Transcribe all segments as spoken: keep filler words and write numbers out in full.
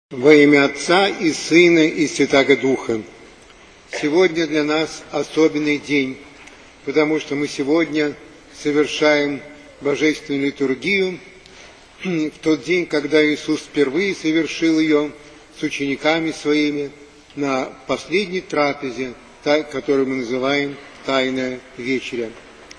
Во имя Отца и Сына и Святаго Духа. Сегодня для нас особенный день, потому что мы сегодня совершаем Божественную литургию в тот день, когда Иисус впервые совершил ее с учениками своими на последней трапезе, которую мы называем Тайная вечеря.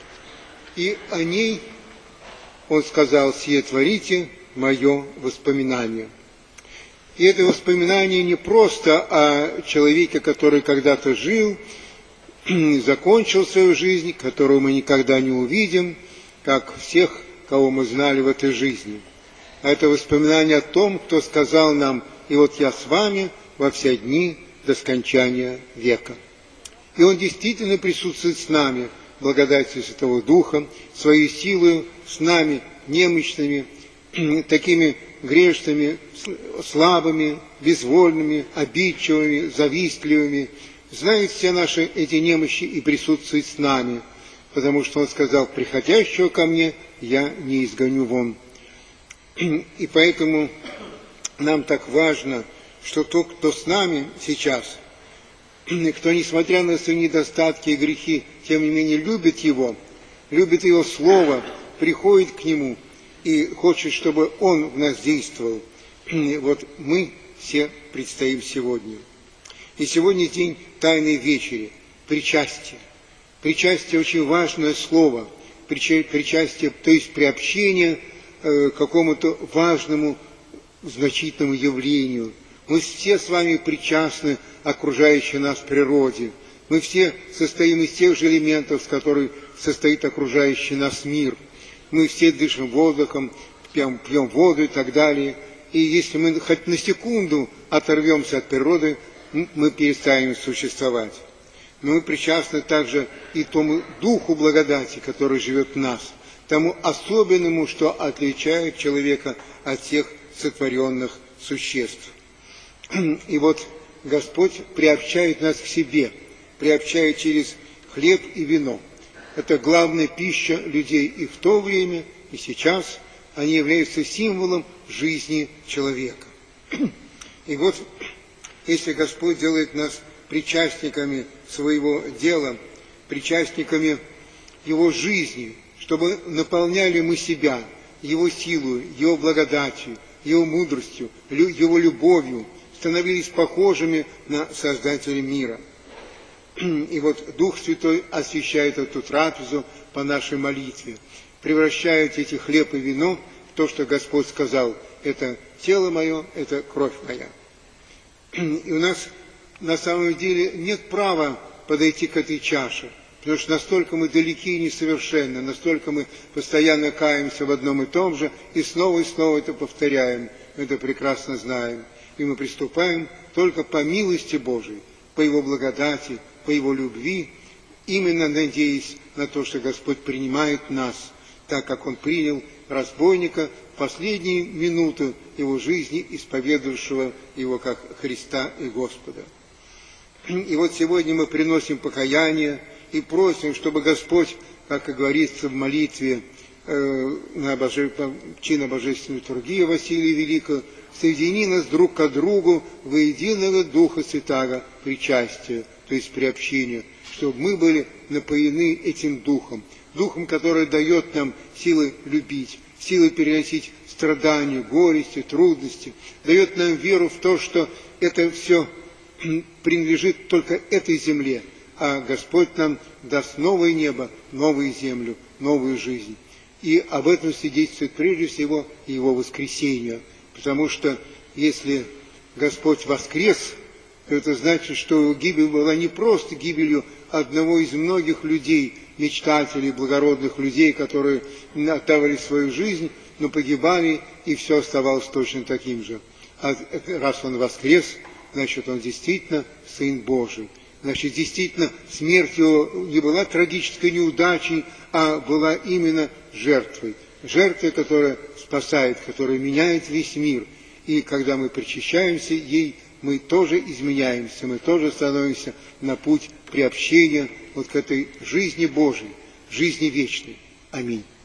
И о ней Он сказал: «Сие творите мое воспоминание». И это воспоминание не просто о человеке, который когда-то жил, закончил свою жизнь, которого мы никогда не увидим, как всех, кого мы знали в этой жизни. А это воспоминание о том, кто сказал нам: «И вот я с вами во все дни до скончания века». И Он действительно присутствует с нами, благодатью Святого Духа, своей силой с нами, немощными, такими грешными, слабыми, безвольными, обидчивыми, завистливыми, знает все наши эти немощи и присутствует с нами, потому что Он сказал: «Приходящего ко мне я не изгоню вон». И поэтому нам так важно, что тот, кто с нами сейчас, кто, несмотря на свои недостатки и грехи, тем не менее любит Его, любит Его Слово, приходит к Нему и хочет, чтобы Он в нас действовал. Вот мы все предстоим сегодня. И сегодня день Тайной вечери, причастие. Причастие – очень важное слово. Причастие, то есть приобщение к какому-то важному, значительному явлению. Мы все с вами причастны окружающей нас природе. Мы все состоим из тех же элементов, с которых состоит окружающий нас мир. Мы все дышим воздухом, пьем, пьем воду и так далее. И если мы хоть на секунду оторвемся от природы, мы перестанем существовать. Но мы причастны также и тому духу благодати, который живет в нас, тому особенному, что отличает человека от всех сотворенных существ. И вот Господь приобщает нас к себе, приобщает через хлеб и вино. Это главная пища людей и в то время, и сейчас. Они являются символом жизни человека. И вот, если Господь делает нас причастниками своего дела, причастниками Его жизни, чтобы наполняли мы себя Его силой, Его благодатью, Его мудростью, Его любовью, становились похожими на Создателя мира. И вот Дух Святой освящает эту трапезу по нашей молитве, превращает эти хлеб и вино в то, что Господь сказал: это тело мое, это кровь моя. И у нас на самом деле нет права подойти к этой чаше, потому что настолько мы далеки и несовершенны, настолько мы постоянно каемся в одном и том же, и снова и снова это повторяем, мы это прекрасно знаем. И мы приступаем только по милости Божией, по Его благодати, по Его любви, именно надеясь на то, что Господь принимает нас, так как Он принял разбойника в последние минуты его жизни, исповедовавшего Его как Христа и Господа. И вот сегодня мы приносим покаяние и просим, чтобы Господь, как и говорится в молитве э, на боже... чина Божественной литургии Василия Великого, соедини нас друг к другу во единого Духа Святаго причастия, то есть приобщения, чтобы мы были напоены этим Духом, Духом, который дает нам силы любить, силы переносить страдания, горести, трудности, дает нам веру в то, что это все принадлежит только этой земле, а Господь нам даст новое небо, новую землю, новую жизнь. И об этом свидетельствует прежде всего Его воскресение, потому что если Господь воскрес, то это значит, что Его гибель была не просто гибелью одного из многих людей, мечтателей, благородных людей, которые отдавали свою жизнь, но погибали, и все оставалось точно таким же. А раз Он воскрес, значит, Он действительно Сын Божий. Значит, действительно, смерть Его не была трагической неудачей, а была именно жертвой. Жертвой, которая спасает, которая меняет весь мир. И когда мы причащаемся ей, мы тоже изменяемся, мы тоже становимся на путь приобщения вот к этой жизни Божией, жизни вечной. Аминь.